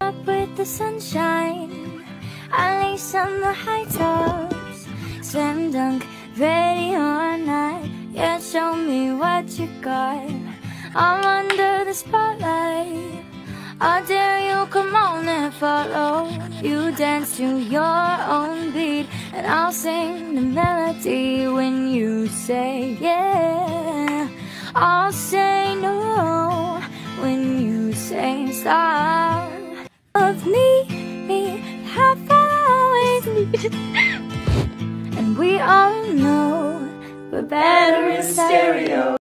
up with the sunshine, at least on the high tops. Slam dunk, ready or not, yeah, show me what you got. I'm under the spotlight, I dare you, come on and follow. You dance to your own beat, and I'll sing the melody when you say yeah. I'll say no when you say stop. Of me, have always and we all know we're better in stereo.